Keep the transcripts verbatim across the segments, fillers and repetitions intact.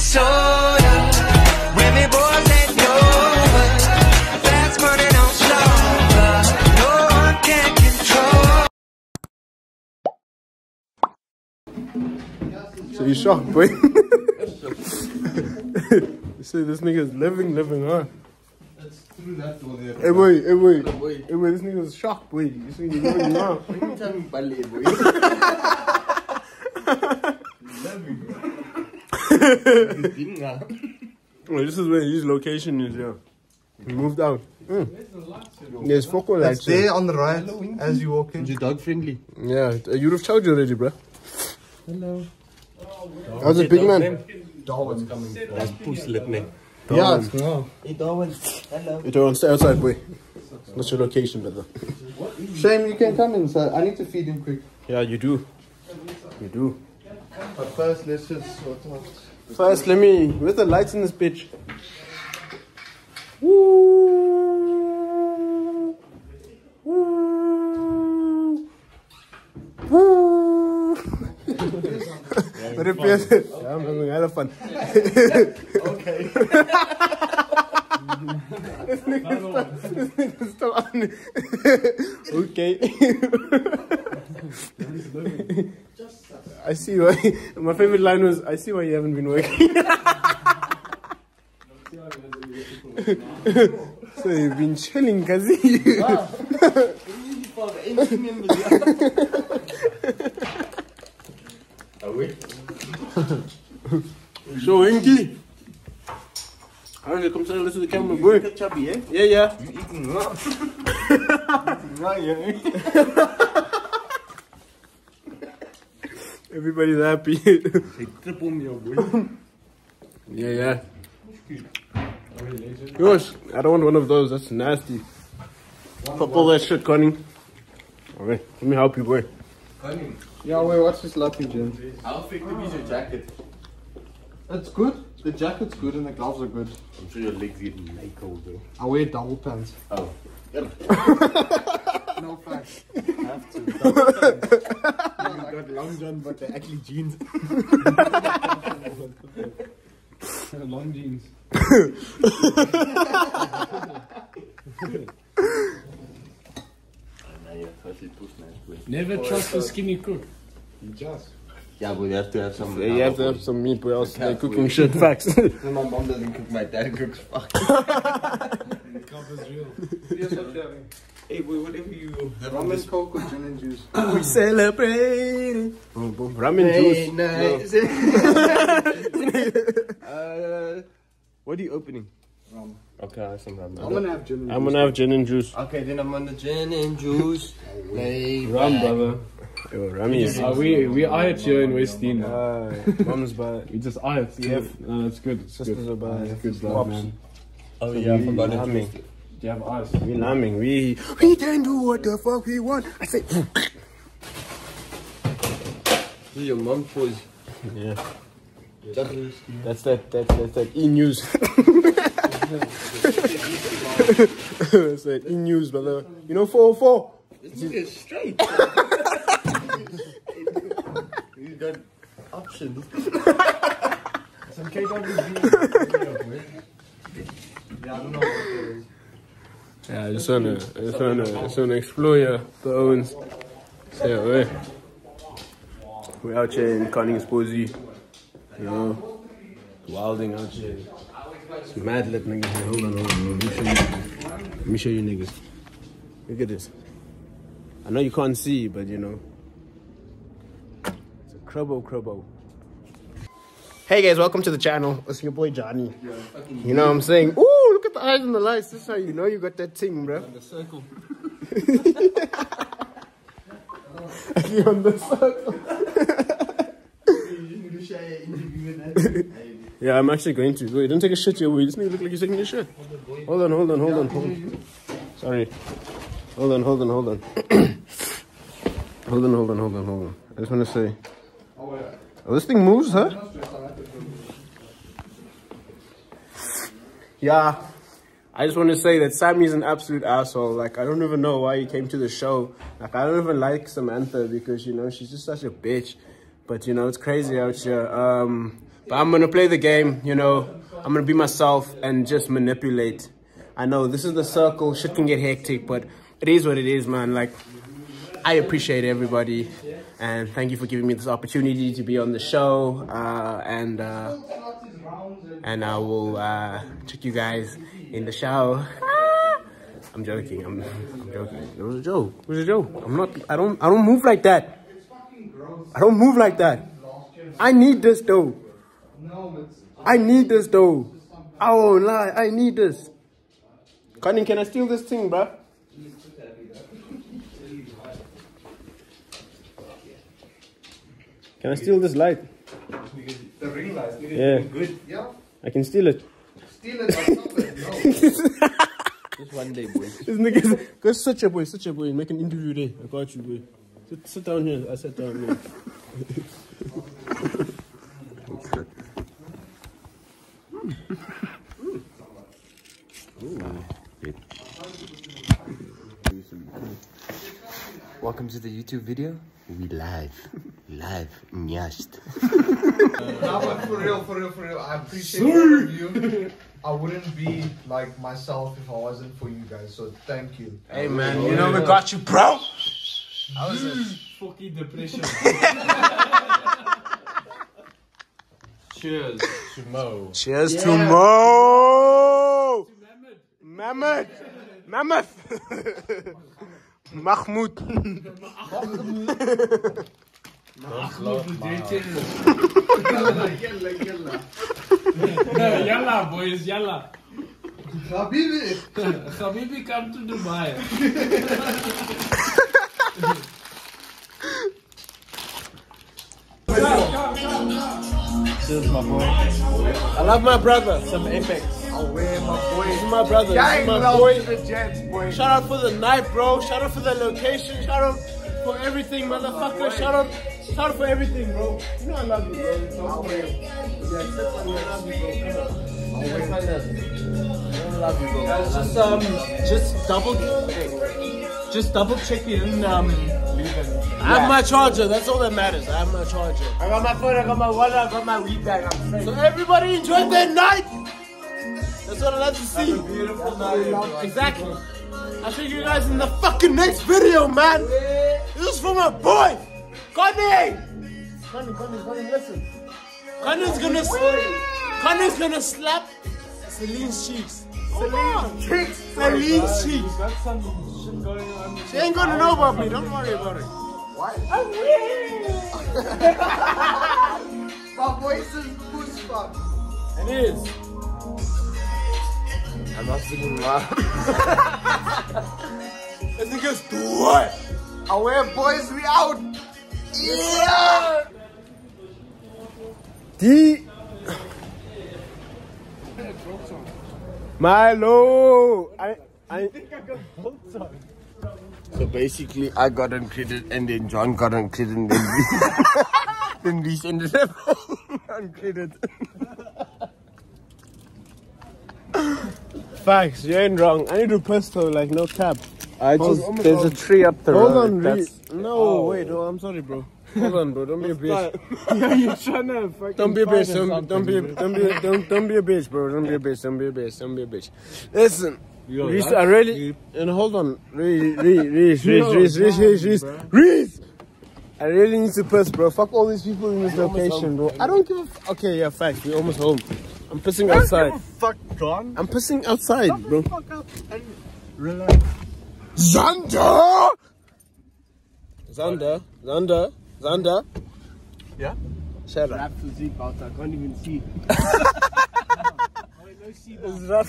Minnesota. Women, boys, and Nova. Fast money don't slow. No one can control. So you shocked, boy? You see, this nigga's living, living, huh? That's through that door there. Hey, boy, hey, boy. Hey, boy, this nigga's shocked, boy. You see, you're living, huh? You tell me ballet, boy. Living, bro. Well, this is where his location is, yeah. We moved out. Mm. There's focal lights. It's there on the right as you walk in. You're dog friendly. Yeah, you would have charged already, bro. Hello. How's it, big man? Darwin's coming. That's puss lip name. Yeah, it's no. Hey Darwin. Hello. You don't stay outside, boy. What's your location, brother? Shame you can come inside. I need to feed him quick. Yeah, you do. You do. But first, let's just sort out. First, let me. Where's the lights in this bitch? Woo! Woo! Woo! But it feels. Yeah, I'm having hella fun. Okay. This nigga's still on it. Okay. I see why. My favorite line was, I see why you haven't been working. So you've been chilling, Kazi. So, Winky. Alright, come say hello to the camera, boy. Chubby, eh? Yeah, yeah. You eating raw. Right, yeah. Everybody's happy. Hey, triple meal, boy. Yeah, yeah. Gosh, I don't want one of those. That's nasty. Pop all that shit, Connie. Alright, let me help you, boy. Connie, Yeah, wait, what's this lucky, Jim? how effective is your jacket? It's good. The jacket's good and the gloves are good. I'm sure your legs get way cold, though. I wear double pants. Oh. No facts. Have to. You got long john, but they're actually jeans. Long jeans. Never trust a skinny cook. You just. Yeah, but you have to have some. Yeah, you have to have some meat, boy, else they're cooking shit. Facts. My mom doesn't cook, my dad cooks. Fuck. The cup is real. Hey, boy, whatever you have. Ramen, coke, with gin and juice. We celebrate. Boom, boom. Ramen juice. Nice. Uh, what are you opening? Rum. Okay, I have some ramen. I'm gonna have gin and juice. I'm gonna have gin and juice. Okay, then I'm on the gin and juice. Lay Rum, back. brother. Yo, Rami is. Uh, we we are it here in Westin. Uh, mom's by. We just are it. Yeah. No, it's good. It's Sisters good. are by. It's good stuff, Pops. man. Oh, yeah, I forgot it. Lambing. Do you have ice? We lambing. We we can do what the fuck we want. I say. This is your mom's voice. Yeah. That's that. That's that's that E news. That's that E news, brother. You know four oh four. This nigga is straight. You got options. Some K W B. Yeah, I don't know what it is. Yeah, I just wanna, I just wanna, I just wanna explore your the Owens. So yeah, we're, we're out here in Conning's Posey, you know, wilding out here. It's mad lit niggas here. Hold on, hold on, let me show you. Let me show you niggas. Look at this. I know you can't see, but you know, it's a crubbo crubbo. Hey guys, welcome to the channel. It's your boy Johnny. You know what I'm saying? Ooh, look at the eyes and the lights. This is how you know you got that thing, bro. The circle. You on the circle. Yeah, I'm actually going to. Wait, don't take a shit here. Wait, this nigga look like he's taking a shit. Hold on, hold on, hold on, hold on. Sorry. Hold on, hold on, hold on. Hold on, hold on, hold on, hold on. I just want to say. Oh, this thing moves, huh? Yeah. I just want to say that Sammy's an absolute asshole. Like, I don't even know why he came to the show. Like, I don't even like Samantha because, you know, she's just such a bitch. But, you know, it's crazy out here. Um, But I'm gonna play the game, you know. I'm gonna be myself and just manipulate. I know this is the circle, shit can get hectic, but it is what it is, man. Like, I appreciate everybody, and thank you for giving me this opportunity to be on the show. Uh, and uh, and I will uh, check you guys in the show. I'm joking. I'm, I'm joking. It was a joke. It was a joke. I'm not. I don't. I don't move like that. I don't move like that. I need this though. I need this though. I won't lie. I need this. Connie, can I steal this thing, bruh? Can I steal this light? The ring light. Yeah. Good. Yeah. I can steal it. Steal it or something. No. Just one day, boy. This nigga, go sit your boy, sit your boy, make an interview there. I got you, boy. Sit, sit down here. I sat down here. Welcome to the YouTube video. We live. Live. Nyasht. No, but for real, for real, for real. I appreciate all of you. I wouldn't be like myself if I wasn't for you guys. So thank you. Hey man, you know we got you, bro. I was a fucking depression. Cheers to Mo. Cheers to Mo. Mammoth. Mammoth. Mahmoud. Mahmoud the Yalla boys, yalla. Habibi. Habibi, come to Dubai. Cheers, my boy. I love my brother. Some Apex. Oh, where my boy? This is my brother. This Gang is my love boy. to the Jets, boy. Shout out for the night, bro. Shout out for the location. Shout out for everything, motherfucker. Shout out, shout out for everything, bro. You know I love you, bro. So, I'll wait. yeah, except when I love you, bro. Come on. I'll wait. I love you, bro. Guys, just um, just double, hey, just double check it and um, leave it. I have my charger. That's all that matters. I have my charger. I got my phone. I got my wallet. I got my weed bag. I'm straight. So everybody enjoy their night. That's what I like to see. Have a beautiful night. Exactly. I'll see you guys in the fucking next video, man. This is for my boy, Connie. Connie, Connie, Connie, listen. Connie's gonna, Connie's gonna slap Celine's cheeks. Celine's cheeks. Celine's cheeks. Got some shit going on. She ain't gonna know about me. Don't worry about it. Why? My voice is goosebumps. It is. I'm not singing loud. This nigga's do what? Aware boys, we out. Yeah. D. Milo. I. I. So basically, I got uncredited and then John got uncredited and then we, then we ended up uncredited. Facts, you ain't wrong. I need to piss though, like no cap. I Hold- just, there's a tree up the Hold road. on, Re. That's, No, wait, oh, I'm sorry, bro. Hold on, bro. Don't be a bitch. Yeah, you're trying to fucking. Don't be a bitch. find Don't, don't something, be. A, bro. don't be. A, don't. Don't be a bitch, bro. Don't be a bitch. Don't be a bitch. Don't be a bitch. Listen, Yo, Reese, that's I really. deep. And hold on, Reese, Reese, Reese, Yo, Reese, Reese, Reese, Reese, bro. Reese. I really need to piss, bro. Fuck all these people in this location, bro. I don't give a. F okay, yeah, facts. We're almost home. I'm pissing outside. Fuck, John. I'm pissing outside, bro. Fuck up and relax. Xander! Xander, Xander, Xander. Yeah? Shut up. Rap physique out, I can't even see. It's rough.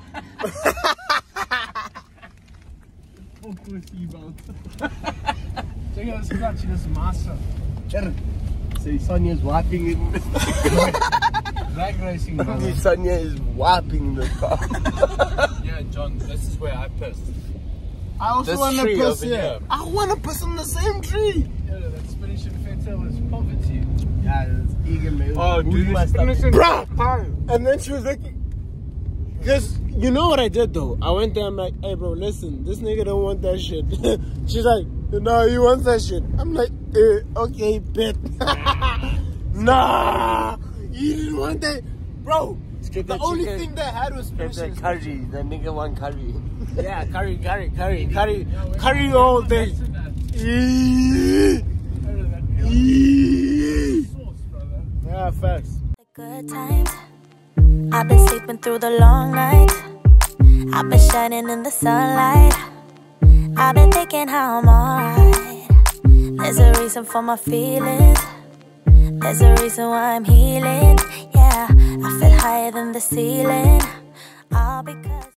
Fuck with you, man. Check out this clutch, this massa. Say Sonia's wiping it. Drag racing, man. Sonia is wiping the car. Yeah, John, this is where I pissed. I also This want to tree piss over here. here. I want to piss on the same tree. Yeah, that Spanish infected was poverty. Yeah, it's eager, man. Oh, dude, my this stuff. Spanish Bruh! And then she was like, because you know what I did though? I went there, I'm like, hey bro, listen, this nigga don't want that shit. She's like, no, he wants that shit. I'm like, eh, okay, bet. Nah, he He didn't want that. Bro, The that only chicken. thing they had was Get fish. that and- curry. That nigga want curry. Yeah, curry, curry, curry, curry, curry all day. Eee. Eee. Yeah, facts. Good times. I've been sleeping through the long nights. I've been shining in the sunlight. I've been thinking how I'm alright. There's a reason for my feelings. There's a reason why I'm healing. Yeah, I feel higher than the ceiling. All because